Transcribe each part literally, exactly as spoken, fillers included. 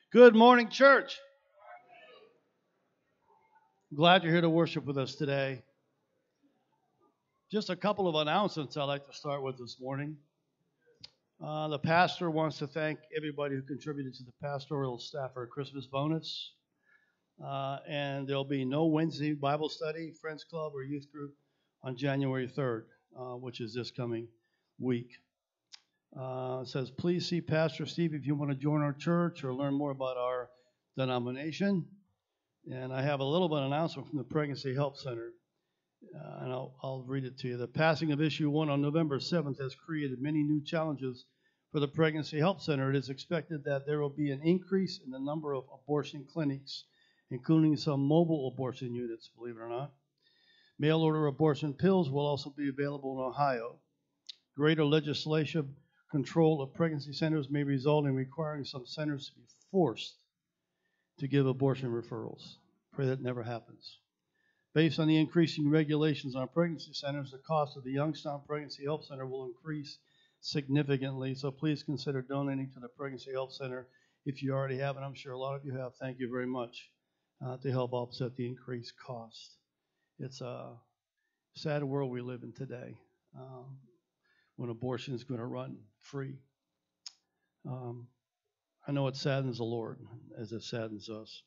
Good morning, church. Glad you're here to worship with us today. Just a couple of announcements I'd like to start with this morning. Uh, the pastor wants to thank everybody who contributed to the pastoral staff for a Christmas bonus. Uh, and there'll be no Wednesday Bible study, Friends Club, or youth group on January third, uh, which is this coming week. Uh, it says, please see Pastor Steve if you want to join our church or learn more about our denomination. And I have a little bit of announcement from the Pregnancy Help Center, uh, and I'll, I'll read it to you. The passing of Issue one on November seventh has created many new challenges for the Pregnancy Help Center. It is expected that there will be an increase in the number of abortion clinics, including some mobile abortion units, believe it or not. Mail-order abortion pills will also be available in Ohio. Greater legislative control of pregnancy centers may result in requiring some centers to be forced to give abortion referrals. Pray that never happens. Based on the increasing regulations on pregnancy centers, the cost of the Youngstown Pregnancy Help Center will increase significantly, so please consider donating to the Pregnancy Help Center if you already have, and I'm sure a lot of you have. Thank you very much uh, to help offset the increased cost. It's a sad world we live in today. Um, when abortion is going to run free. Um, I know it saddens the Lord as it saddens us.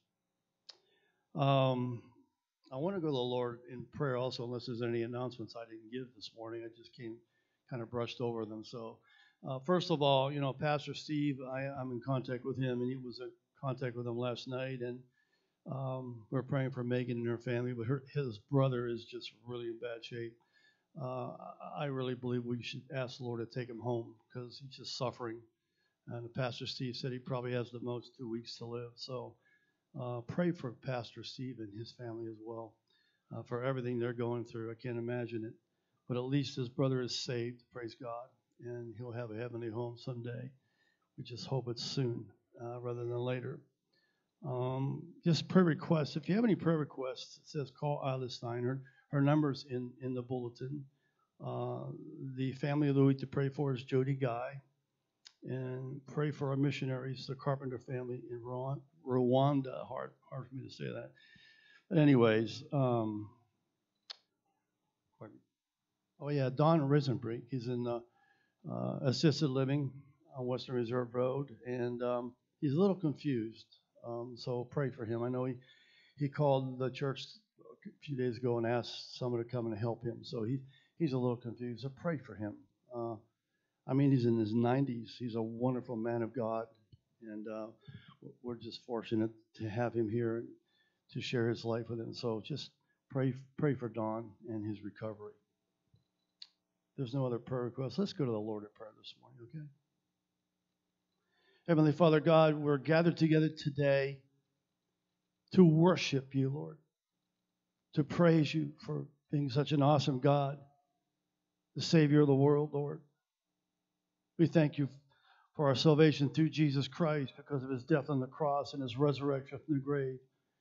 Um, I want to go to the Lord in prayer also, unless there's any announcements I didn't give this morning. I just came kind of brushed over them. So uh, first of all, you know, Pastor Steve, I, I'm in contact with him, and he was in contact with him last night, and um, we're praying for Megan and her family, but her, his brother is just really in bad shape. Uh, I really believe we should ask the Lord to take him home because he's just suffering. And Pastor Steve said he probably has the most two weeks to live. So uh, pray for Pastor Steve and his family as well uh, for everything they're going through. I can't imagine it. But at least his brother is saved, praise God, and he'll have a heavenly home someday. We just hope it's soon uh, rather than later. Um, just prayer requests. If you have any prayer requests, it says call Isla Stein. Her, her number's in, in the bulletin. Uh, the family of the week to pray for is Jody Guy. And pray for our missionaries, the Carpenter family in Rwanda. Hard, hard for me to say that. But anyways, um, oh yeah, Don Risenbrink. He's in uh, uh, assisted living on Western Reserve Road, and um, he's a little confused. Um, so pray for him. I know he, he called the church a few days ago and asked someone to come and help him. So he he's a little confused. So pray for him. Uh, I mean, he's in his nineties. He's a wonderful man of God, and uh, we're just fortunate to have him here and to share his life with him. So just pray pray for Don and his recovery. There's no other prayer requests. Let's go to the Lord in prayer this morning, okay? Heavenly Father God, we're gathered together today to worship you, Lord, to praise you for being such an awesome God, the Savior of the world, Lord. We thank you for our salvation through Jesus Christ because of his death on the cross and his resurrection from the grave.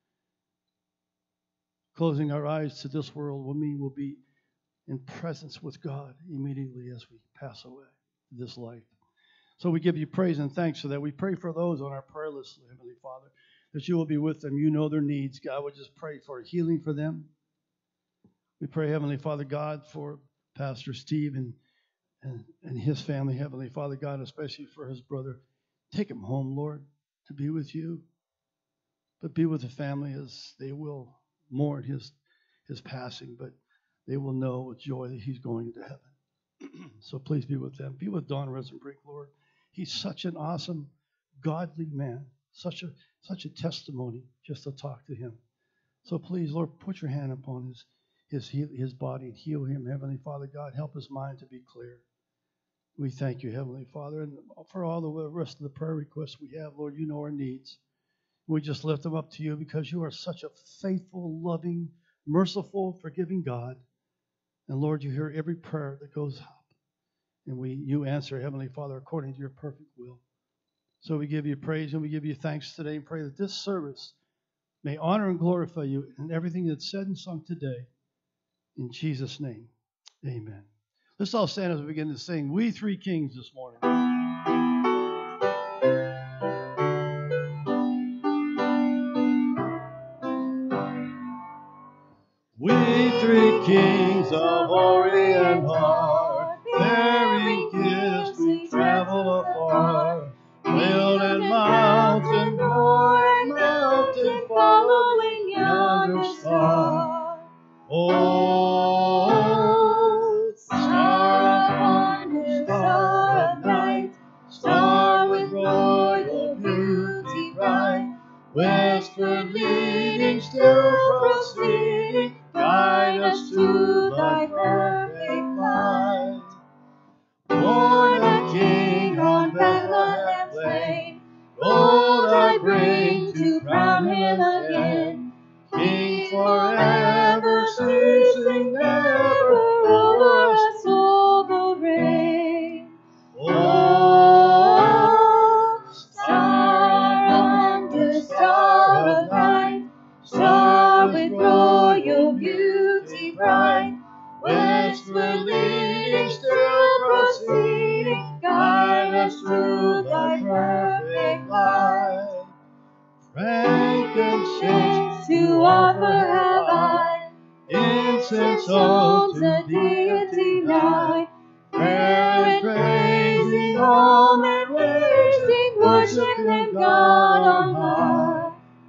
Closing our eyes to this world will mean we'll be in presence with God immediately as we pass away this life. So we give you praise and thanks for that. We pray for those on our prayer list, Heavenly Father, that you will be with them. You know their needs. God, we just pray for healing for them. We pray, Heavenly Father God, for Pastor Steve and And, and his family, Heavenly Father God, especially for his brother. Take him home, Lord, to be with you. But be with the family as they will mourn his, his passing, but they will know with joy that he's going into heaven. So please be with them. Be with Don Risenbrink, Lord. He's such an awesome, godly man, such a such a testimony just to talk to him. So please, Lord, put your hand upon his, his, his body and heal him, Heavenly Father God. Help his mind to be clear. We thank you, Heavenly Father, and for all the rest of the prayer requests we have, Lord, you know our needs. We just lift them up to you because you are such a faithful, loving, merciful, forgiving God. And Lord, you hear every prayer that goes up. And we, you answer, Heavenly Father, according to your perfect will. So we give you praise and we give you thanks today and pray that this service may honor and glorify you in everything that's said and sung today. In Jesus' name, amen. Let's all stand as we begin to sing We Three Kings this morning. three kings of Orient are, bearing gifts we travel afar. Hill and mountain, moor and mountain, following yonder star. Oh, star of wonder, star of night, star with royal beauty bright, westward leading, still proceeding, guide us to thy perfect light. Born a king on Bethlehem plain, gold I bring to crown him again. King forever, ceasing never, over us all the reign. Oh, star of wonder, star of night, star with royal beauty bright, westward leading, still proceeding, guide us through thy perfect light. Frankincense to offer have I, incense all to deity nigh, prayer and praising, home and raising, worship and God on high.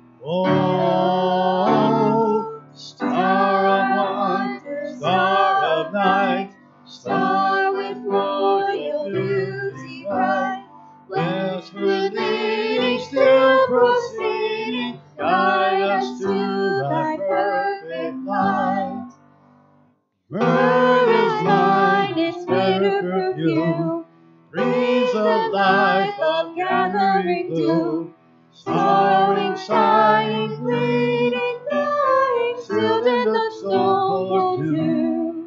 Oh, star of wonder, star of night, star with royal beauty bright, westward leading, still proceeding, guide us to thy perfect light. Myrrh is mine, its sweeter perfume, breeze of life of gathering dew, sorrowing, sighing, bleeding, dying, sealed in the soul too.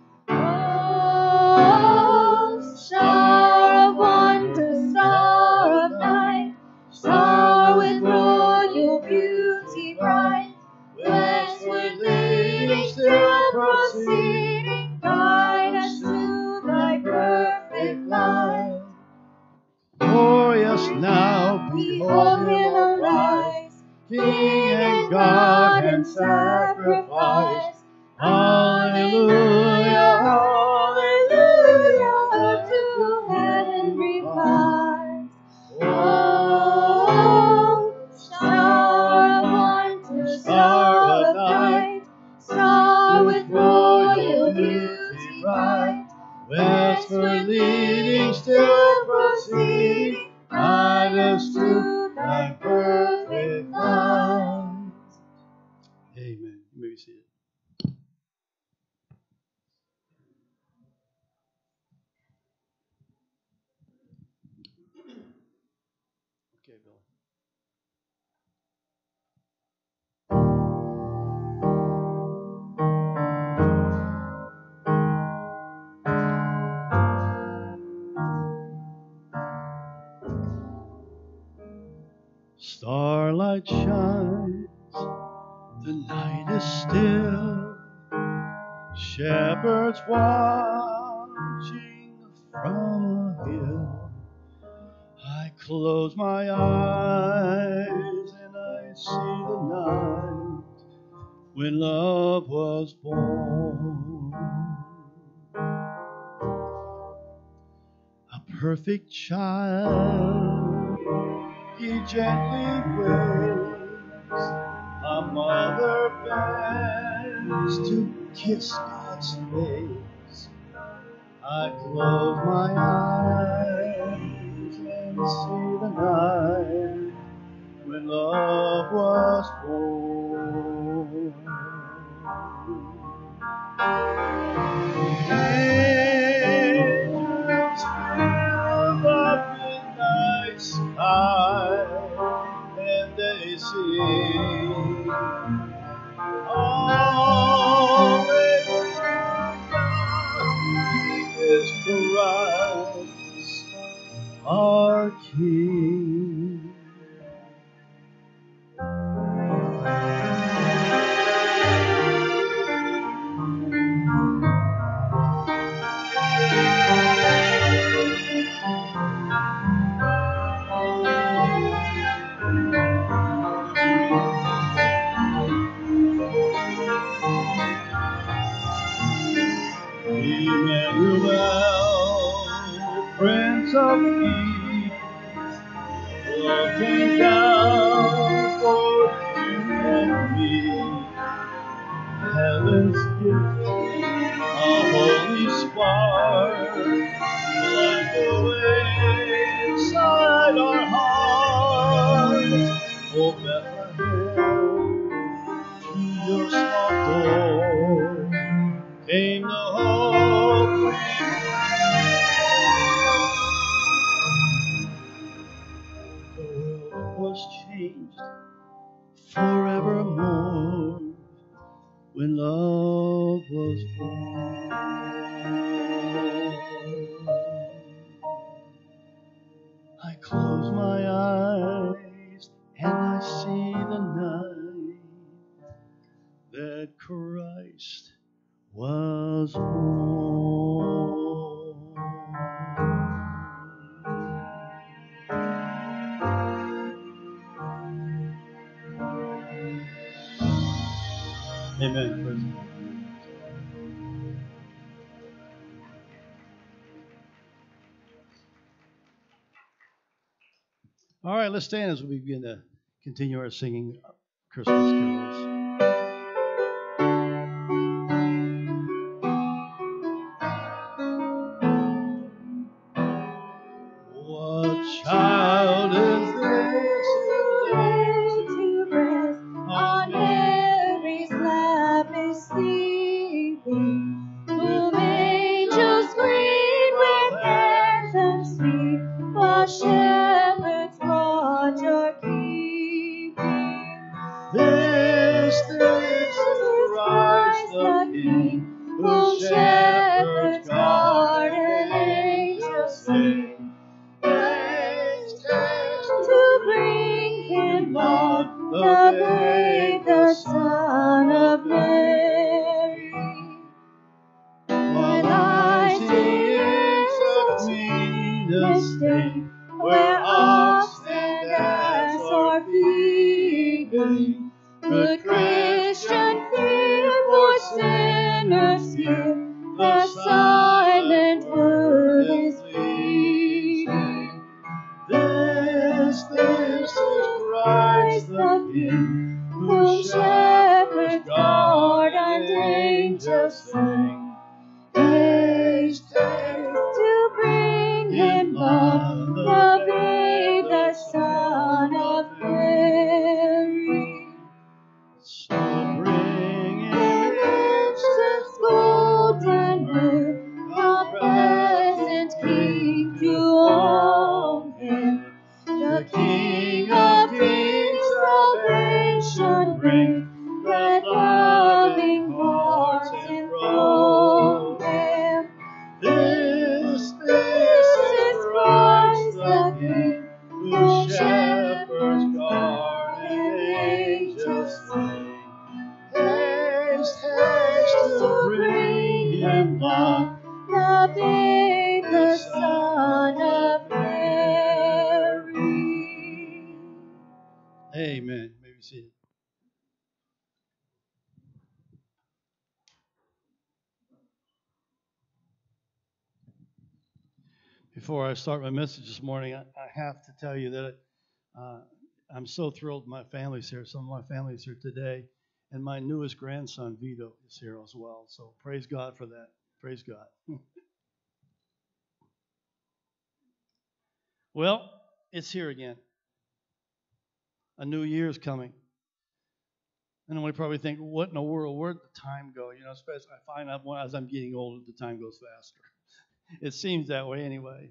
Oh, star of wonder, star of night, star with royal beauty bright, westward leading, still proceeding, guide us to thy perfect light. Glorious now, behold him arise, King and God and sacrifice. Hallelujah, hallelujah, up to heaven replies. Oh, star of wonder, star of night, star with royal beauty bright, westward leading, still proceeding, guide us to thy perfect light. Amen. You may be seated. Okay, Bill. Starlight shines, the night is still, shepherds watching from a hill. I close my eyes and I see the night when love was born. A perfect child, he gently waves, a mother bends to kiss God's face. I close my eyes and see the night when love was born. Angels fill the midnight sky, and they sing Hallelujah, He is Christ, our King. Oh, Bethlehem, to your small door came the hope we The world was changed forevermore when love was born. I close my eyes and I see the night that Christ was born. Amen. Praise God. All right, let's stand as we begin to continue our singing Christmas carols. What child is this who lays to rest on Mary's lap is sleeping, whom angels greet with anthems sweet, while shepherds watch are keeping. This, this is Christ the King, whom shepherds guard and angels sing. To bring him Lord, the babe, the Son of Mary. While I see in such estate, where oxen and ass are feeding, good Christian fear for sinners here, the silent word is pleading. This, this is Christ the King, whom shepherds guard and angels sing. Haste, haste to bring him Lord, the babe, the Son of Mary. So bring him incense, gold, and myrrh, a present King to own him. The King of Kings salvation brings, let loving hearts enthrone him. This, this is Christ the King, whom shepherds guard and angels sing. Haste, haste to bring him Lord, the babe, the Son of Mary. Amen. May we see it. Before I start my message this morning, I, I have to tell you that uh, I'm so thrilled my family's here. Some of my family's here today, and my newest grandson, Vito, is here as well. So praise God for that. Praise God. Well, it's here again. A new year's coming. And we probably think, what in the world, where'd the time go? You know, especially I find out when, as I'm getting older, the time goes faster. It seems that way anyway.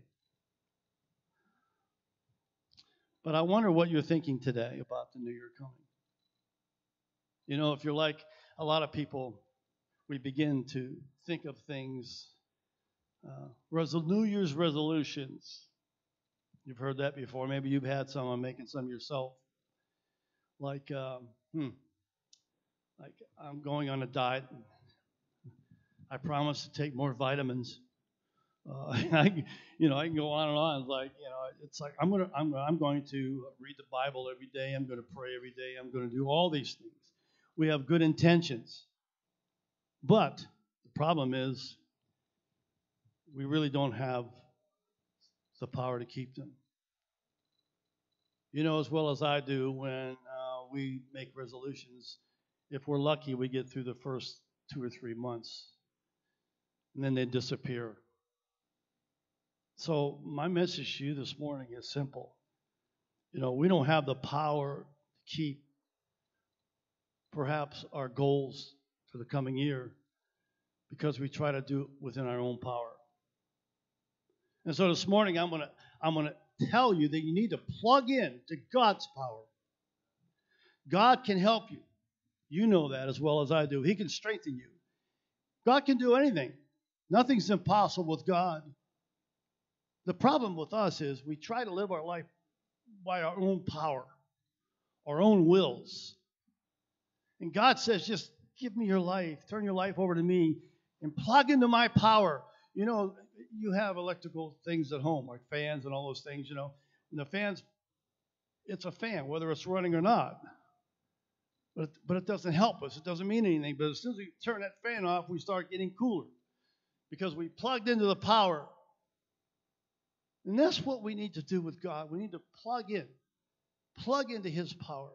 But I wonder what you're thinking today about the new year coming. You know, if you're like a lot of people, we begin to think of things, uh, resol- New Year's resolutions. You've heard that before. Maybe you've had some. I'm making some yourself. Like, um, hmm, like I'm going on a diet. I promise to take more vitamins. Uh, I, you know, I can go on and on. It's like, you know, it's like I'm gonna, I'm, I'm going to read the Bible every day. I'm going to pray every day. I'm going to do all these things. We have good intentions, but the problem is we really don't have the power to keep them. You know as well as I do when uh, we make resolutions. If we're lucky, we get through the first two or three months, and then they disappear. So my message to you this morning is simple. You know, we don't have the power keep perhaps our goals for the coming year because we try to do it within our own power. And so this morning I'm gonna I'm gonna tell you that you need to plug in to God's power. God can help you. You know that as well as I do. He can strengthen you. God can do anything. Nothing's impossible with God. The problem with us is we try to live our life by our own power, our own wills. And God says, just give me your life. Turn your life over to me and plug into my power. You know, you have electrical things at home, like fans and all those things, you know. And the fans, it's a fan, whether it's running or not. But, but it doesn't help us. It doesn't mean anything. But as soon as we turn that fan off, we start getting cooler because we plugged into the power. And that's what we need to do with God. We need to plug in, plug into His power.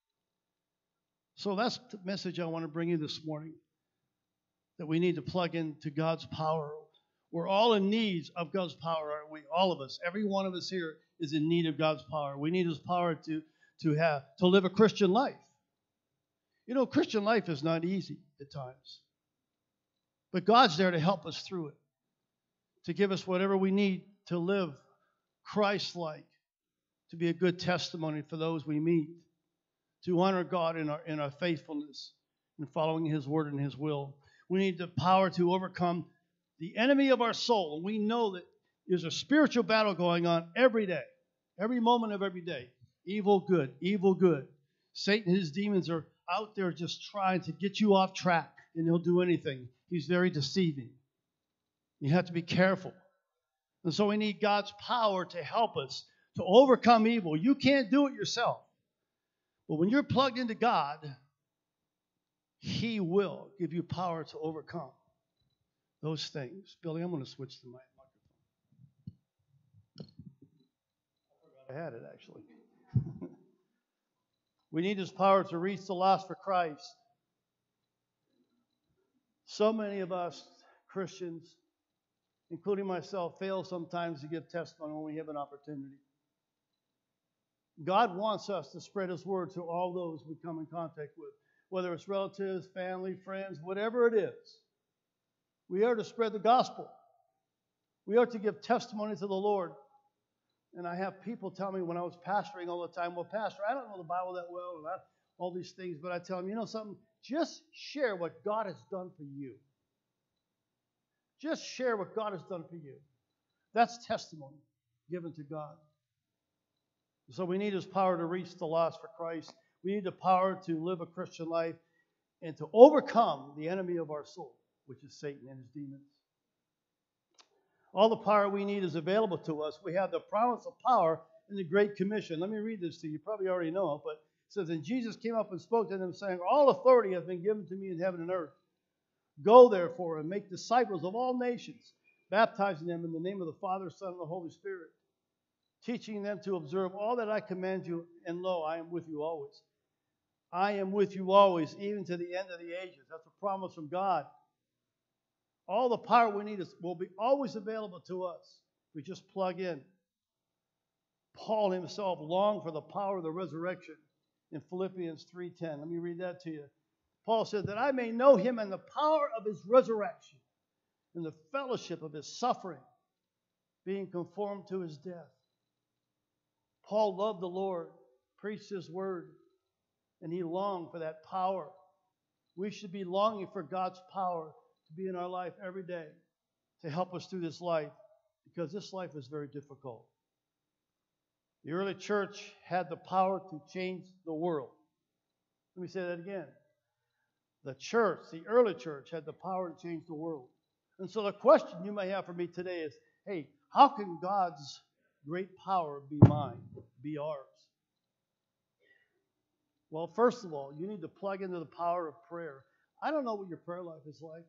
So that's the message I want to bring you this morning, that we need to plug into God's power. We're all in need of God's power, aren't we? All of us. Every one of us here is in need of God's power. We need His power to, to have to live a Christian life. You know, Christian life is not easy at times. But God's there to help us through it, to give us whatever we need to live Christ-like, to be a good testimony for those we meet, to honor God in our, in our faithfulness and following His word and His will. We need the power to overcome the enemy of our soul. And we know that there's a spiritual battle going on every day, every moment of every day. Evil, good, evil, good. Satan and his demons are out there just trying to get you off track, and he'll do anything. He's very deceiving. You have to be careful. And so we need God's power to help us to overcome evil. You can't do it yourself. But when you're plugged into God, He will give you power to overcome those things. Billy, I'm going to switch to my microphone. I forgot I had it, actually. We need His power to reach the lost for Christ. So many of us Christians, including myself, fail sometimes to give testimony when we have an opportunity. God wants us to spread His word to all those we come in contact with, whether it's relatives, family, friends, whatever it is. We are to spread the gospel. We are to give testimony to the Lord. And I have people tell me when I was pastoring all the time, well, Pastor, I don't know the Bible that well, and I, all these things, but I tell them, you know something? Just share what God has done for you. Just share what God has done for you. That's testimony given to God. So we need His power to reach the lost for Christ. We need the power to live a Christian life and to overcome the enemy of our soul, which is Satan and his demons. All the power we need is available to us. We have the promise of power in the Great Commission. Let me read this to you. You probably already know it, but it says, and Jesus came up and spoke to them, saying, all authority has been given to me in heaven and earth. Go, therefore, and make disciples of all nations, baptizing them in the name of the Father, Son, and the Holy Spirit, teaching them to observe all that I command you, and lo, I am with you always. I am with you always, even to the end of the ages. That's a promise from God. All the power we need is, will be always available to us. We just plug in. Paul himself longed for the power of the resurrection in Philippians three ten. Let me read that to you. Paul said, that I may know Him and the power of His resurrection and the fellowship of His suffering, being conformed to His death. Paul loved the Lord, preached His word, and he longed for that power. We should be longing for God's power to be in our life every day to help us through this life, because this life is very difficult. The early church had the power to change the world. Let me say that again. The church, the early church, had the power to change the world. And so the question you may have for me today is, hey, how can God's great power be mine, be ours? Well, first of all, you need to plug into the power of prayer. I don't know what your prayer life is like,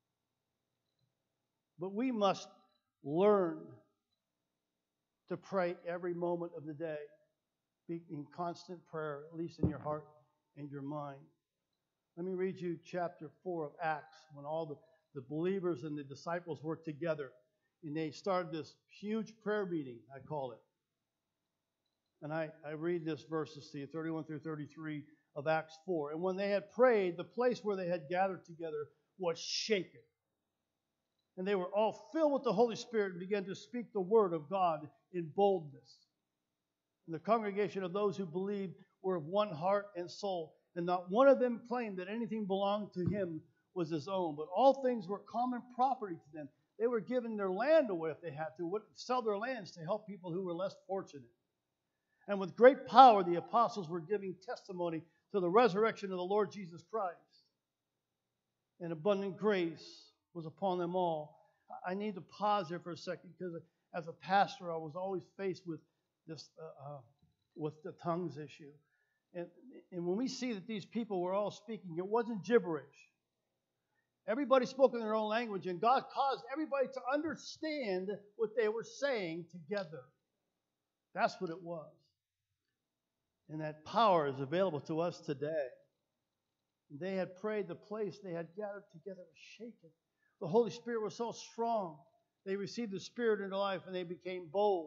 but we must learn to pray every moment of the day. Be in constant prayer, at least in your heart and your mind. Let me read you chapter four of Acts, when all the, the believers and the disciples worked together, and they started this huge prayer meeting, I call it. And I, I read this verses to you, thirty-one through thirty-three of Acts four. And when they had prayed, the place where they had gathered together was shaken. And they were all filled with the Holy Spirit and began to speak the word of God in boldness. And the congregation of those who believed were of one heart and soul. And not one of them claimed that anything belonged to him was his own, but all things were common property to them. They were giving their land away if they had to, would sell their lands to help people who were less fortunate. And with great power, the apostles were giving testimony to the resurrection of the Lord Jesus Christ. And abundant grace was upon them all. I need to pause here for a second because as a pastor, I was always faced with this, uh, uh, with the tongues issue. And, and when we see that these people were all speaking, it wasn't gibberish. Everybody spoke in their own language, and God caused everybody to understand what they were saying together. That's what it was. And that power is available to us today. They had prayed, the place they had gathered together was shaken. The Holy Spirit was so strong. They received the Spirit into life, and they became bold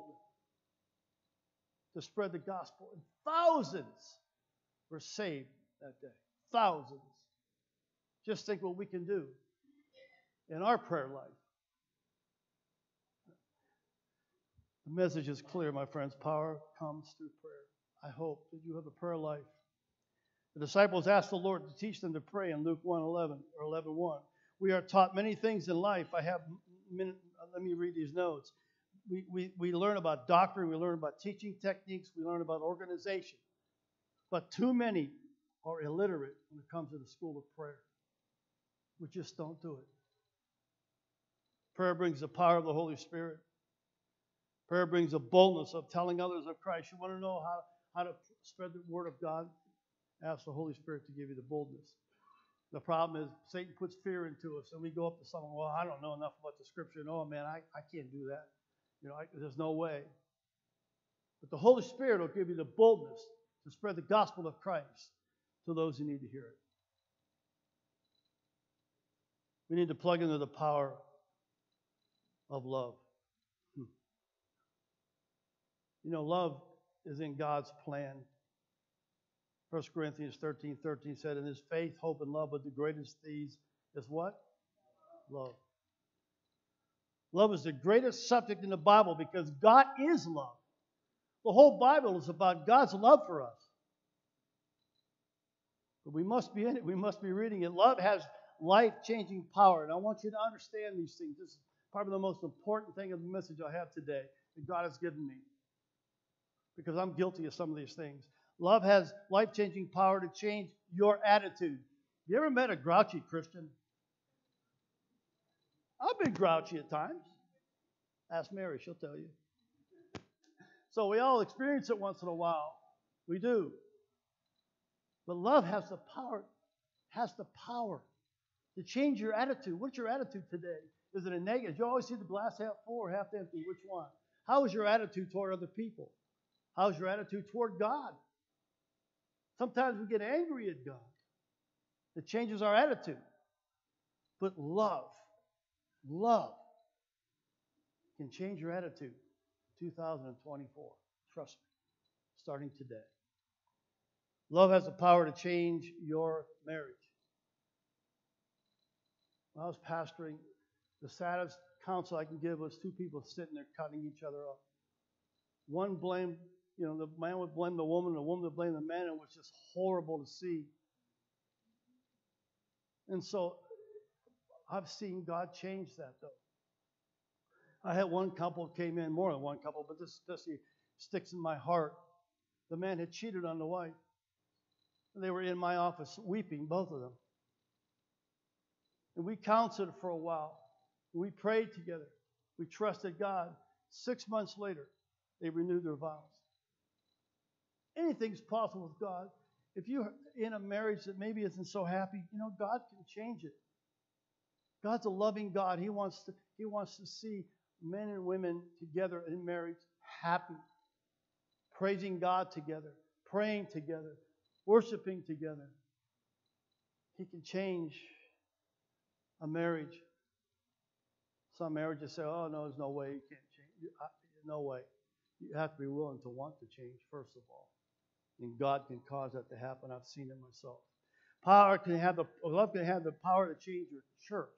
to spread the gospel. And thousands were saved that day. Thousands. Just think what we can do in our prayer life. The message is clear, my friends. Power comes through prayer. I hope that you have a prayer life. The disciples asked the Lord to teach them to pray in Luke one eleven or eleven one. We are taught many things in life. I have, let me read these notes. We, we, we learn about doctrine, we learn about teaching techniques, we learn about organization. But too many are illiterate when it comes to the school of prayer. We just don't do it. Prayer brings the power of the Holy Spirit. Prayer brings a boldness of telling others of Christ. You want to know how, how to spread the word of God? Ask the Holy Spirit to give you the boldness. The problem is Satan puts fear into us, and we go up to someone, well, I don't know enough about the Scripture. No, man, I, I can't do that. You know, I, there's no way. But the Holy Spirit will give you the boldness to spread the gospel of Christ to those who need to hear it. We need to plug into the power of love. Hmm. You know, love is in God's plan. First Corinthians thirteen thirteen said, in his faith, hope, and love, but the greatest these is what? Love. Love is the greatest subject in the Bible because God is love. The whole Bible is about God's love for us. But we must be in it. We must be reading it. Love has life-changing power. And I want you to understand these things. This is probably the most important thing of the message I have today that God has given me. Because I'm guilty of some of these things. Love has life-changing power to change your attitude. You ever met a grouchy Christian? I've been grouchy at times. Ask Mary, she'll tell you. So we all experience it once in a while. We do. But love has the power, has the power to change your attitude. What's your attitude today? Is it a negative? You always see the glass half full or half empty. Which one? How is your attitude toward other people? How is your attitude toward God? Sometimes we get angry at God. It changes our attitude. But love, love can change your attitude in two thousand twenty-four. Trust me. Starting today. Love has the power to change your marriage. When I was pastoring, the saddest counsel I can give was two people sitting there cutting each other up. One blamed, you know, the man would blame the woman, and the woman would blame the man, and it was just horrible to see. And so I've seen God change that, though. I had one couple came in, more than one couple, but this especially sticks in my heart. The man had cheated on the wife. And they were in my office weeping, both of them. And we counseled for a while. We prayed together. We trusted God. Six months later, they renewed their vows. Anything's possible with God. If you're in a marriage that maybe isn't so happy, you know, God can change it. God's a loving God. He wants to, He wants to see men and women together in marriage happy, praising God together, praying together, worshiping together. He can change a marriage. Some marriages say, oh, no, there's no way you can't change. No way. You have to be willing to want to change, first of all. And God can cause that to happen. I've seen it myself. Power can have the love can have the power to change your church.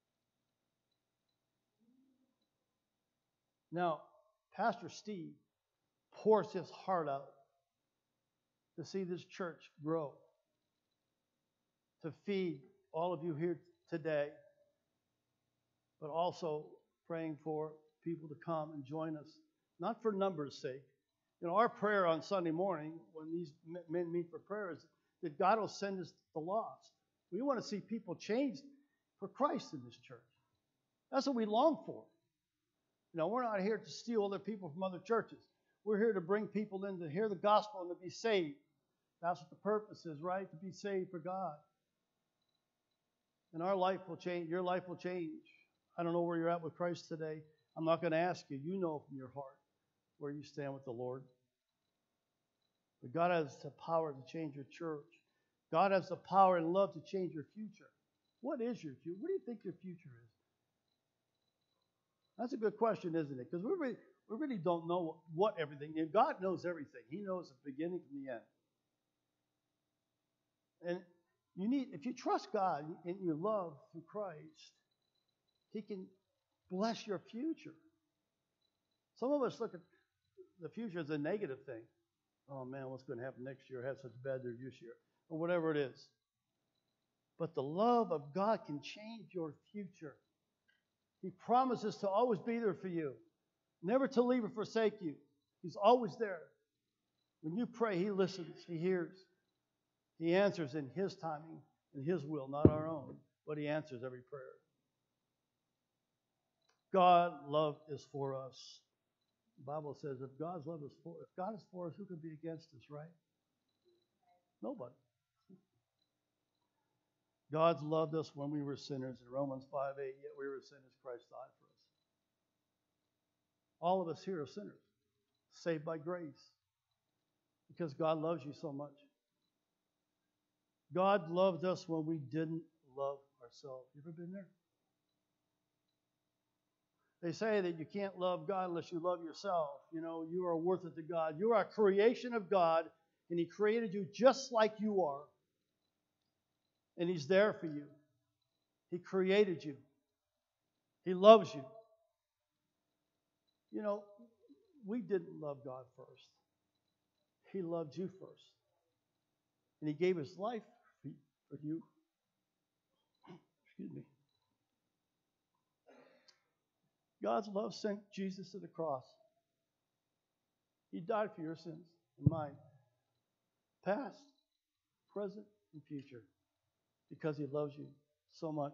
Now, Pastor Steve pours his heart out to see this church grow, to feed all of you here today, but also praying for people to come and join us, not for numbers' sake. You know, our prayer on Sunday morning when these men meet for prayer is that God will send us the lost. We want to see people changed for Christ in this church. That's what we long for. You know, we're not here to steal other people from other churches. We're here to bring people in to hear the gospel and to be saved. That's what the purpose is, right? To be saved for God. And our life will change. Your life will change. I don't know where you're at with Christ today. I'm not going to ask you. You know from your heart where you stand with the Lord. But God has the power to change your church. God has the power and love to change your future. What is your future? What do you think your future is? That's a good question, isn't it? Because we really, we really don't know what everything is. God knows everything. He knows the beginning from the end. And you need, if you trust God and you love through Christ, He can bless your future. Some of us look at the future as a negative thing. Oh man, what's going to happen next year? I had such bad news this year, or whatever it is. But the love of God can change your future. He promises to always be there for you, never to leave or forsake you. He's always there. When you pray, He listens, He hears. He answers in His timing, in His will, not our own, but He answers every prayer. God's love is for us. The Bible says if God's love is for, if God is for us, who can be against us, right? Nobody. God's loved us when we were sinners. In Romans five eight, yet we were sinners, Christ died for us. All of us here are sinners, saved by grace, because God loves you so much. God loved us when we didn't love ourselves. You ever been there? They say that you can't love God unless you love yourself. You know, you are worth it to God. You are a creation of God, and He created you just like you are. And He's there for you. He created you. He loves you. You know, we didn't love God first. He loved you first. And He gave His life for you. Excuse me. God's love sent Jesus to the cross. He died for your sins and mine, past, present, and future, because He loves you so much.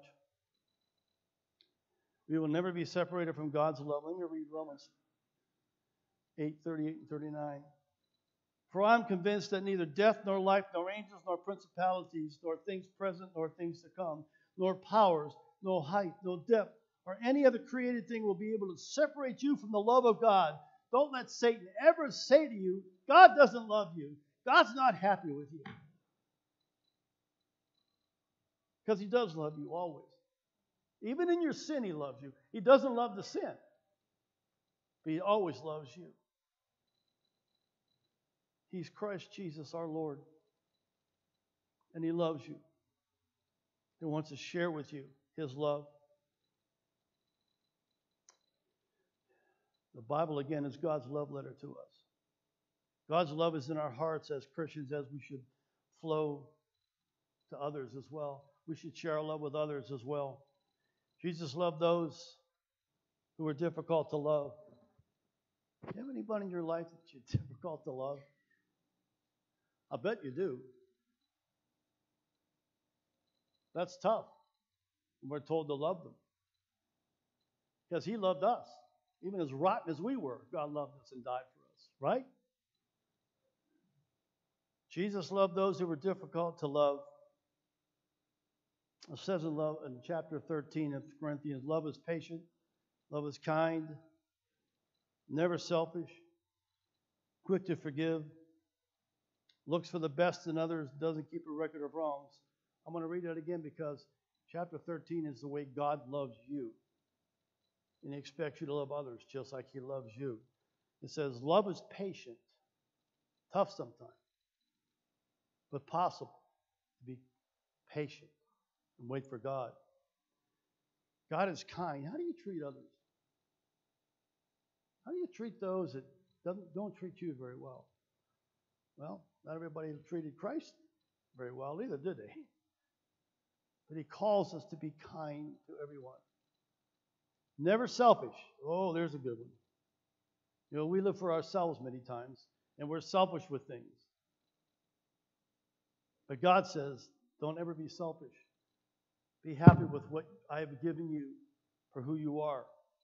We will never be separated from God's love. Let me read Romans eight thirty-eight and thirty-nine. For I am convinced that neither death nor life, nor angels, nor principalities, nor things present, nor things to come, nor powers, nor height, nor depth, or any other created thing will be able to separate you from the love of God. Don't let Satan ever say to you, God doesn't love you. God's not happy with you. Because He does love you always. Even in your sin, He loves you. He doesn't love the sin, but He always loves you. He's Christ Jesus, our Lord. And He loves you. He wants to share with you His love. The Bible, again, is God's love letter to us. God's love is in our hearts as Christians, as we should flow to others as well. We should share our love with others as well. Jesus loved those who were difficult to love. Do you have anybody in your life that you're difficult to love? I bet you do. That's tough. We're told to love them. Because He loved us. Even as rotten as we were, God loved us and died for us, right? Jesus loved those who were difficult to love. It says in, love, in chapter thirteen of Corinthians, love is patient, love is kind, never selfish, quick to forgive, looks for the best in others, doesn't keep a record of wrongs. I'm going to read that again because chapter thirteen is the way God loves you. And He expects you to love others just like He loves you. It says, love is patient, tough sometimes, but possible to be patient and wait for God. God is kind. How do you treat others? How do you treat those that doesn't, don't treat you very well? Well, not everybody treated Christ very well either, did they? But he calls us to be kind to everyone. Never selfish. Oh, there's a good one. You know, we live for ourselves many times, and we're selfish with things. But God says, don't ever be selfish. Be happy with what I have given you for who you are.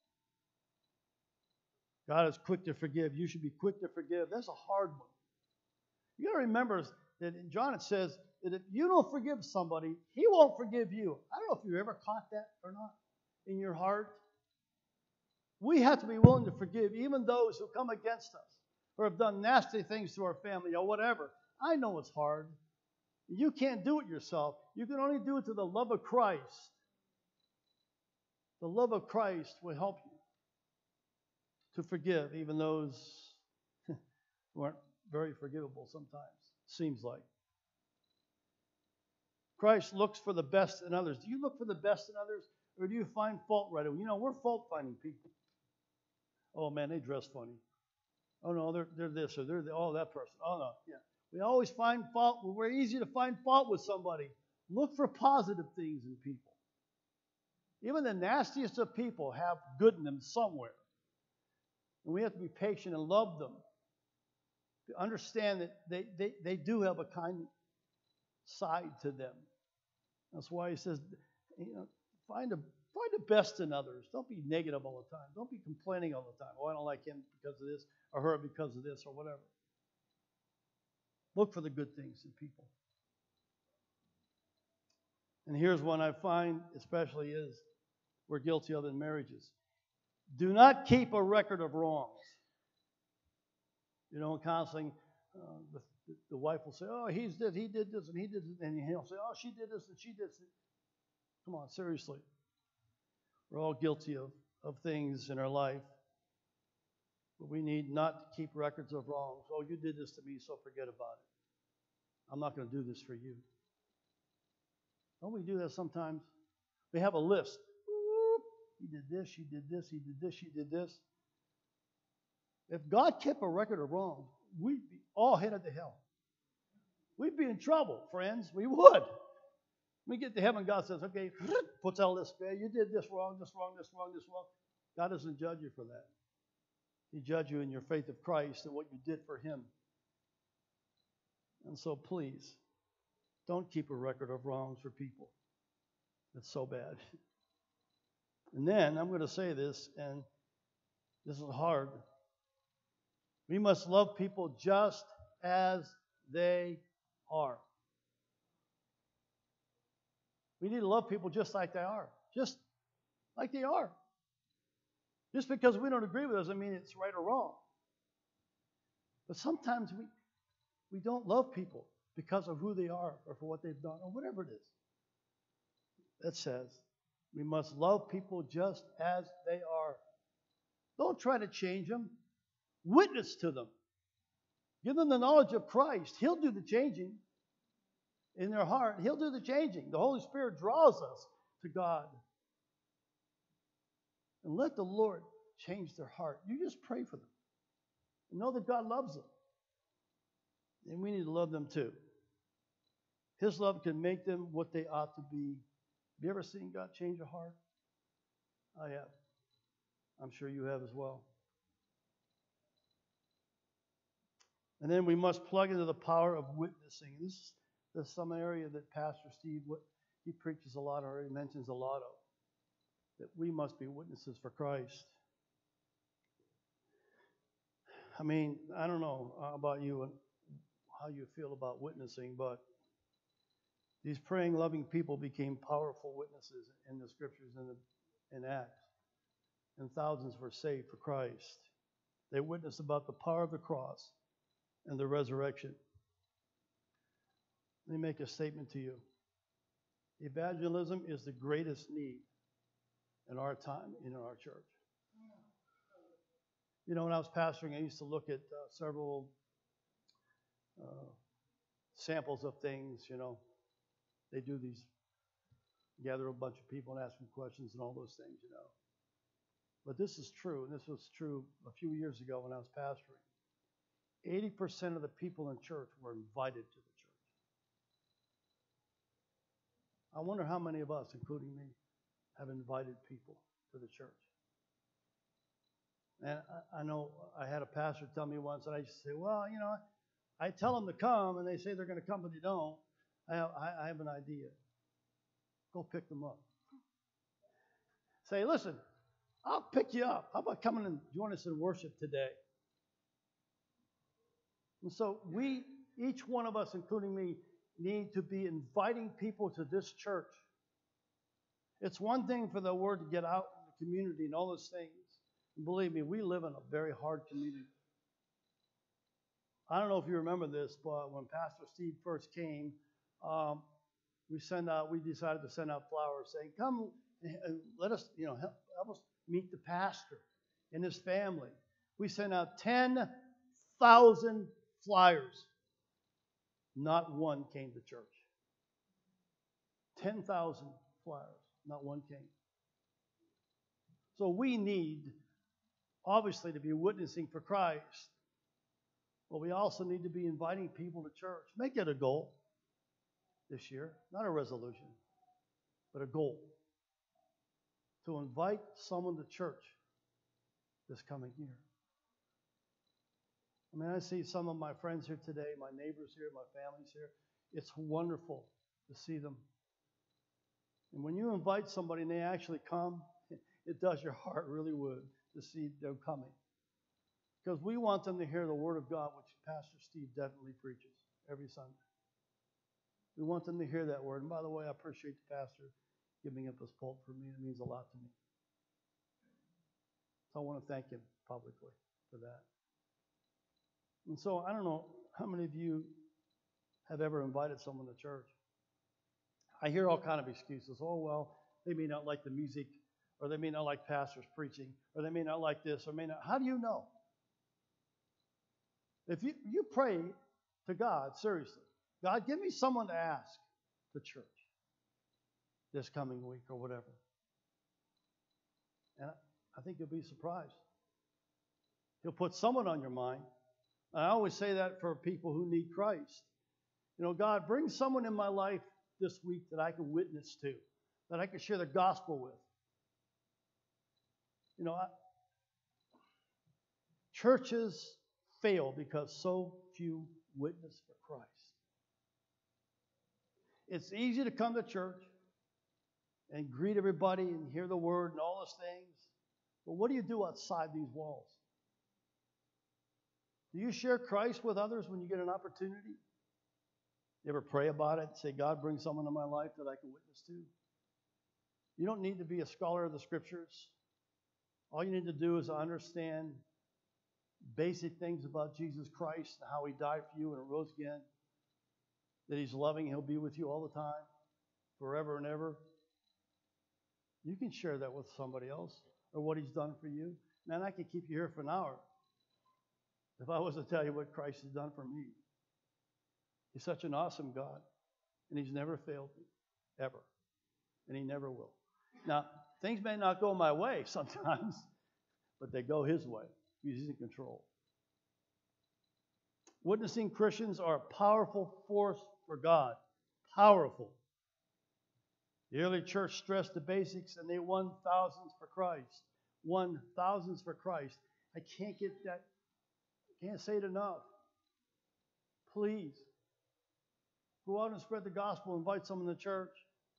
God is quick to forgive. You should be quick to forgive. That's a hard one. You got to remember that in John it says that if you don't forgive somebody, he won't forgive you. I don't know if you ever caught that or not in your heart. We have to be willing to forgive even those who come against us or have done nasty things to our family or whatever. I know it's hard. You can't do it yourself. You can only do it to the love of Christ. The love of Christ will help you to forgive even those who aren't very forgivable sometimes, seems like. Christ looks for the best in others. Do you look for the best in others, or do you find fault right away? You know, we're fault-finding people. Oh, man, they dress funny. Oh, no, they're, they're this, or they're the, oh, that person. Oh, no, yeah. We always find fault. We're easy to find fault with somebody. Look for positive things in people. Even the nastiest of people have good in them somewhere. And we have to be patient and love them. To understand that they, they, they do have a kind side to them. That's why he says, you know, find a find the best in others. Don't be negative all the time. Don't be complaining all the time. Oh, I don't like him because of this, or her because of this, or whatever. Look for the good things in people. And here's one I find especially is we're guilty of in marriages. Do not keep a record of wrongs. You know, in counseling, uh, the, the wife will say, oh, he's this, he did this, and he did this, and he'll say, oh, she did this, and she did this. Come on, seriously. We're all guilty of, of things in our life. But we need not to keep records of wrongs. Oh, you did this to me, so forget about it. I'm not going to do this for you. Don't we do that sometimes? We have a list. He did this, she did this, he did this, she did this. If God kept a record of wrongs, we'd be all headed to hell. We'd be in trouble, friends. We would. We get to heaven, God says, okay, puts out a list. You did this wrong, this wrong, this wrong, this wrong. God doesn't judge you for that. He judges you in your faith of Christ and what you did for him. And so please, don't keep a record of wrongs for people. It's so bad. And then I'm going to say this, and this is hard. We must love people just as they are. We need to love people just like they are. Just like they are. Just because we don't agree with it doesn't mean it's right or wrong. But sometimes we, we don't love people because of who they are or for what they've done or whatever it is. That says we must love people just as they are. Don't try to change them. Witness to them. Give them the knowledge of Christ. He'll do the changing in their heart. He'll do the changing. The Holy Spirit draws us to God. And let the Lord change their heart. You just pray for them. And know that God loves them. And we need to love them too. His love can make them what they ought to be. Have you ever seen God change a heart? I have. I'm sure you have as well. And then we must plug into the power of witnessing. This is, this is some area that Pastor Steve, what he preaches a lot or he mentions a lot of. That we must be witnesses for Christ. I mean, I don't know about you and how you feel about witnessing, but these praying, loving people became powerful witnesses in the scriptures and in, in Acts. And thousands were saved for Christ. They witnessed about the power of the cross and the resurrection. Let me make a statement to you. Evangelism is the greatest need in our time, in our church. You know, when I was pastoring, I used to look at uh, several uh, samples of things, you know. They do these, gather a bunch of people and ask them questions and all those things, you know. But this is true, and this was true a few years ago when I was pastoring. eighty percent of the people in church were invited to the church. I wonder how many of us, including me, have invited people to the church. And I, I know I had a pastor tell me once, and I used to say, well, you know, I tell them to come, and they say they're going to come, but they don't. I have, I, I have an idea. Go pick them up. Say, listen, I'll pick you up. How about coming and join us in worship today? And so we, each one of us, including me, need to be inviting people to this church. It's one thing for the word to get out in the community and all those things. And believe me, we live in a very hard community. I don't know if you remember this, but when Pastor Steve first came, um, we send out. We decided to send out flowers saying, "Come and let us, you know, help, help us meet the pastor and his family." We sent out ten thousand flyers. Not one came to church. ten thousand flyers. Not one came. So we need, obviously, to be witnessing for Christ. But we also need to be inviting people to church. Make it a goal this year. Not a resolution, but a goal. To invite someone to church this coming year. I mean, I see some of my friends here today, my neighbors here, my family's here. It's wonderful to see them. And when you invite somebody and they actually come, it does your heart really good to see them coming. Because we want them to hear the Word of God, which Pastor Steve definitely preaches every Sunday. We want them to hear that Word. And by the way, I appreciate the pastor giving up his pulpit for me. It means a lot to me. So I want to thank him publicly for that. And so I don't know how many of you have ever invited someone to church. I hear all kind of excuses. Oh, well, they may not like the music, or they may not like pastors preaching, or they may not like this, or may not. How do you know? If you, you pray to God, seriously, God, give me someone to ask to church this coming week or whatever. And I think you'll be surprised. He'll put someone on your mind. I always say that for people who need Christ. You know, God, bring someone in my life this week that I can witness to, that I can share the gospel with. You know, I, churches fail because so few witness for Christ. It's easy to come to church and greet everybody and hear the word and all those things. But what do you do outside these walls? Do you share Christ with others when you get an opportunity? You ever pray about it? Say, God, bring someone in my life that I can witness to? You don't need to be a scholar of the Scriptures. All you need to do is understand basic things about Jesus Christ and how He died for you and rose again. That He's loving, He'll be with you all the time, forever and ever. You can share that with somebody else or what He's done for you. Man, I could keep you here for an hour if I was to tell you what Christ has done for me. He's such an awesome God, and He's never failed me, ever, and He never will. Now, things may not go my way sometimes, but they go His way because He's in control. Witnessing Christians are a powerful force for God. Powerful. The early church stressed the basics, and they won thousands for Christ. Won thousands for Christ. I can't get that. I can't say it enough. Please, go out and spread the gospel. Invite someone to church.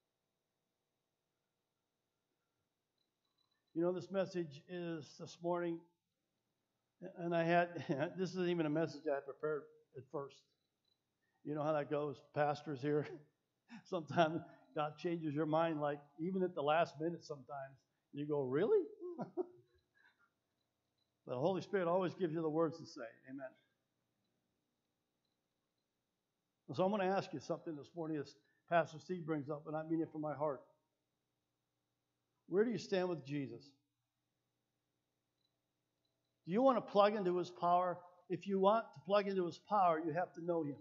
You know, this message is this morning, and I had, this isn't even a message I had prepared at first. You know how that goes, pastors here. Sometimes God changes your mind, like even at the last minute sometimes. You go, really? But the Holy Spirit always gives you the words to say. Amen. So I'm going to ask you something this morning as Pastor Steve brings up, and I mean it from my heart. Where do you stand with Jesus? Do you want to plug into His power? If you want to plug into His power, you have to know Him.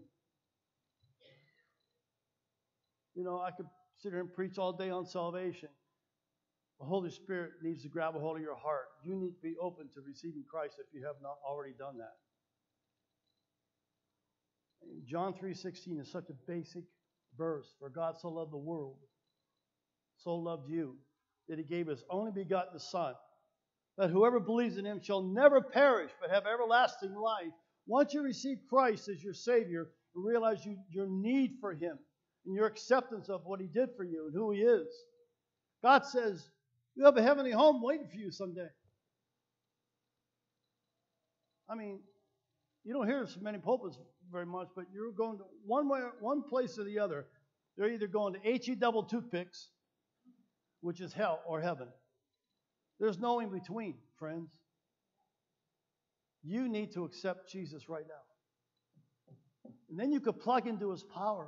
You know, I could sit here and preach all day on salvation. The Holy Spirit needs to grab a hold of your heart. You need to be open to receiving Christ if you have not already done that. John three sixteen is such a basic verse. For God so loved the world, so loved you, that He gave His only begotten Son, that whoever believes in Him shall never perish, but have everlasting life. Once you receive Christ as your Savior, and realize you, your need for Him, and your acceptance of what He did for you and who He is, God says, you have a heavenly home waiting for you someday. I mean, you don't hear this from many pulpits very much, but you're going to one way, one place or the other. They're either going to H E double toothpicks, which is hell, or heaven. There's no in between, friends. You need to accept Jesus right now. And then you could plug into His power.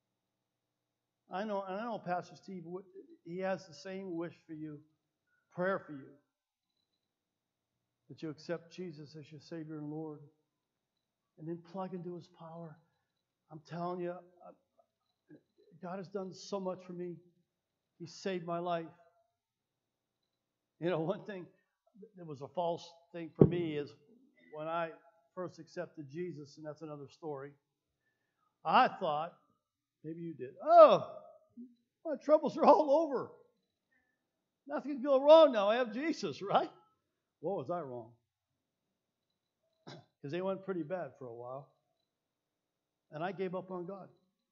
I know, and I know Pastor Steve, he has the same wish for you, prayer for you, that you accept Jesus as your Savior and Lord, and then plug into His power. I'm telling you, God has done so much for me. He saved my life. You know, one thing that was a false thing for me is when I first accepted Jesus, and that's another story, I thought, maybe you did, oh, my troubles are all over. Nothing can go wrong now. I have Jesus, right? What was I wrong? Because they went pretty bad for a while. And I gave up on God.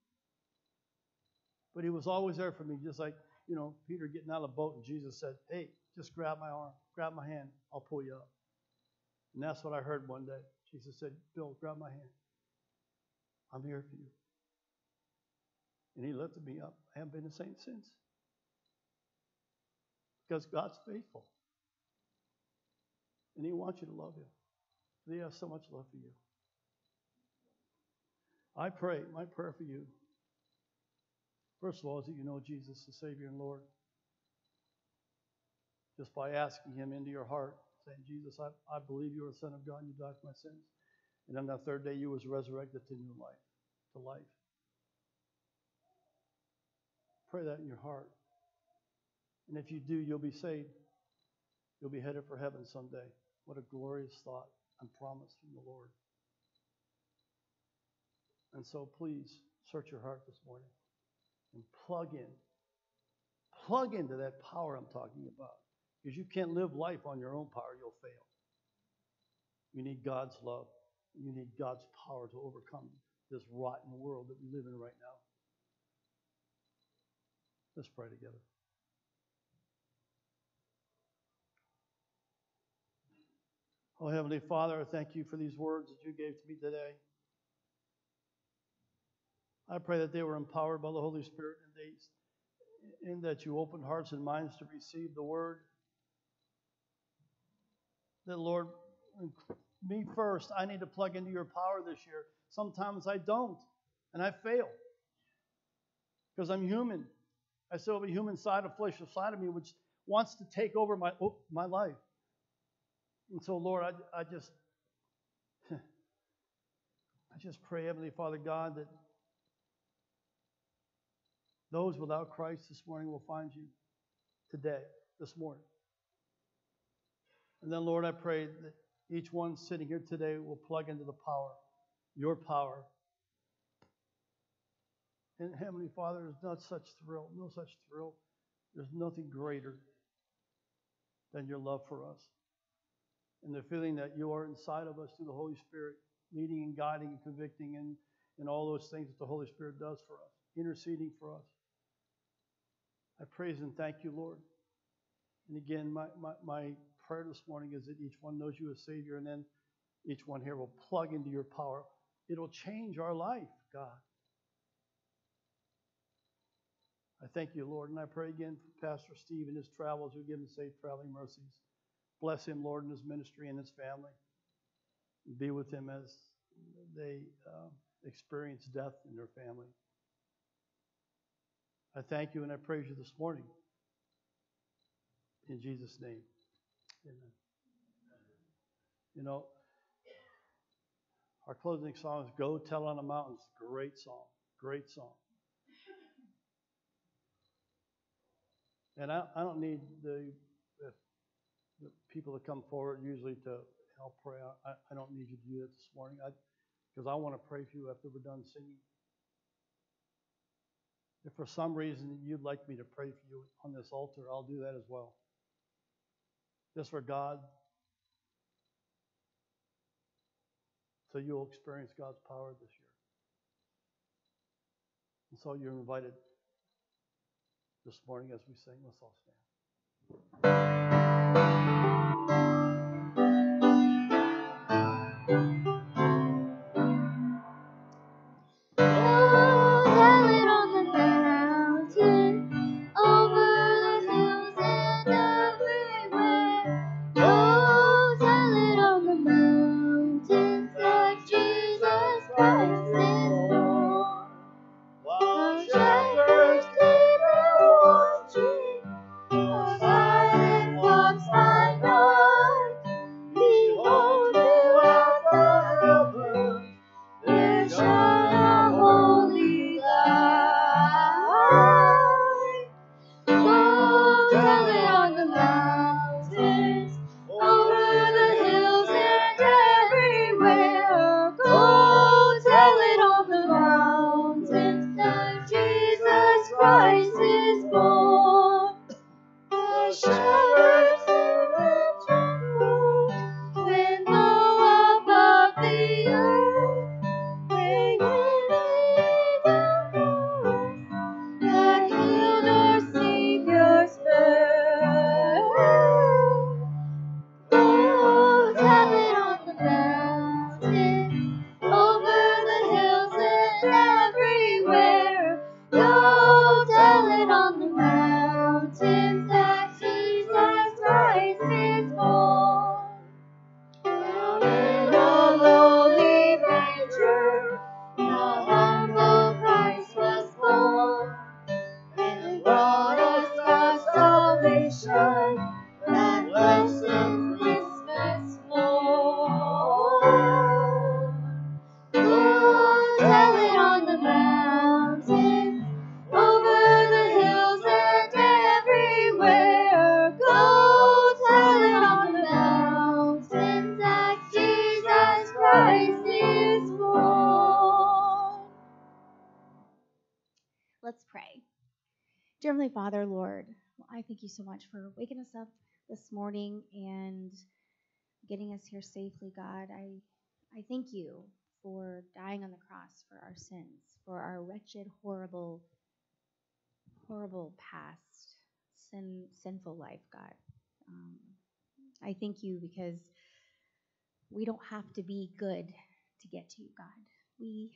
But He was always there for me, just like, you know, Peter getting out of the boat, and Jesus said, hey, just grab my arm, grab my hand, I'll pull you up. And that's what I heard one day. Jesus said, Bill, grab my hand. I'm here for you. And He lifted me up. I haven't been the same since. Because God's faithful. And He wants you to love Him. He has so much love for you. I pray, my prayer for you, first of all, is that you know Jesus as Savior and Lord. Just by asking Him into your heart, saying, Jesus, I, I believe you are the Son of God and you died for my sins. And on that third day you was resurrected to new life, to life. Pray that in your heart. And if you do, you'll be saved. You'll be headed for heaven someday. What a glorious thought and promise from the Lord. And so please search your heart this morning and plug in. Plug into that power I'm talking about. Because you can't live life on your own power. You'll fail. You need God's love. You need God's power to overcome this rotten world that we live in right now. Let's pray together. Oh, Heavenly Father, I thank you for these words that you gave to me today. I pray that they were empowered by the Holy Spirit and, they, and that you opened hearts and minds to receive the word. That, Lord, me first, I need to plug into your power this year. Sometimes I don't, and I fail. Because I'm human. I still have a human side, a flesh side of me, which wants to take over my, oh, my life. And so, Lord, I, I just, I just pray, Heavenly Father God, that those without Christ this morning will find you today, this morning. And then, Lord, I pray that each one sitting here today will plug into the power, your power. And Heavenly Father, there's not such thrill, no such thrill. There's nothing greater than your love for us. And the feeling that you are inside of us through the Holy Spirit, leading and guiding and convicting and, and all those things that the Holy Spirit does for us, interceding for us. I praise and thank you, Lord. And again, my, my, my prayer this morning is that each one knows you as Savior, and then each one here will plug into your power. It'll change our life, God. I thank you, Lord, and I pray again for Pastor Steve and his travels. You give him safe traveling mercies. Bless him, Lord, in his ministry and his family. Be with him as they uh, experience death in their family. I thank you and I praise you this morning. In Jesus' name, amen. You know, our closing song is Go Tell on the Mountains. Great song. Great song. And I, I don't need the, the, the people to come forward usually to help pray. I, I don't need you to do that this morning because I, I want to pray for you after we're done singing. If for some reason you'd like me to pray for you on this altar, I'll do that as well. Just for God, so you'll experience God's power this year. And so you're invited this morning as we sing. Let's all stand. Let's pray. Dear Heavenly Father, Lord, I thank you so much for waking us up this morning and getting us here safely, God. I I thank you for dying on the cross for our sins, for our wretched, horrible, horrible past, sin, sinful life, God. Um, I thank you because we don't have to be good to get to you, God. We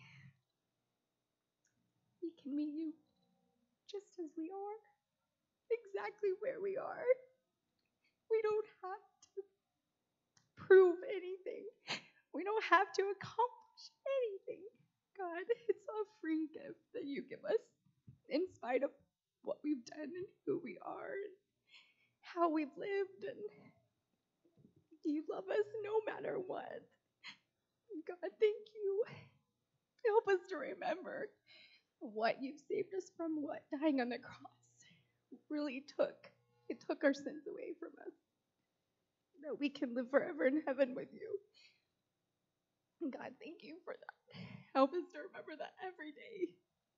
we can meet you just as we are, exactly where we are. We don't have to prove anything. We don't have to accomplish anything. God, it's a free gift that you give us in spite of what we've done and who we are and how we've lived. And you love us no matter what. God, thank you. Help us to remember what you've saved us from, what dying on the cross really took. It took our sins away from us, that we can live forever in heaven with you. God, thank you for that. Help us to remember that every day.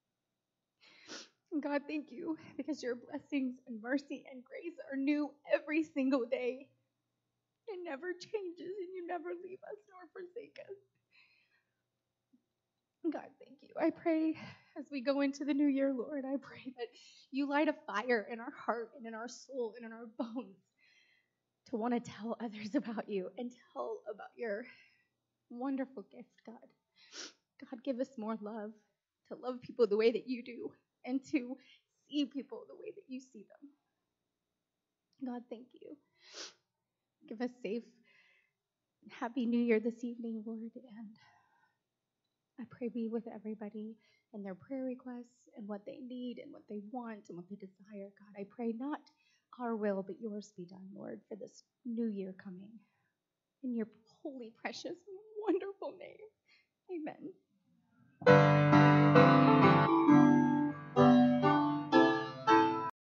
God, thank you because your blessings and mercy and grace are new every single day. It never changes and you never leave us nor forsake us. God, thank you. I pray as we go into the new year, Lord, I pray that you light a fire in our heart and in our soul and in our bones to want to tell others about you and tell about your wonderful gift, God. God, give us more love, to love people the way that you do and to see people the way that you see them. God, thank you. Give us safe and happy new year this evening, Lord, and I pray be with everybody and their prayer requests and what they need and what they want and what they desire. God, I pray not our will but yours be done, Lord, for this new year coming. In your holy, precious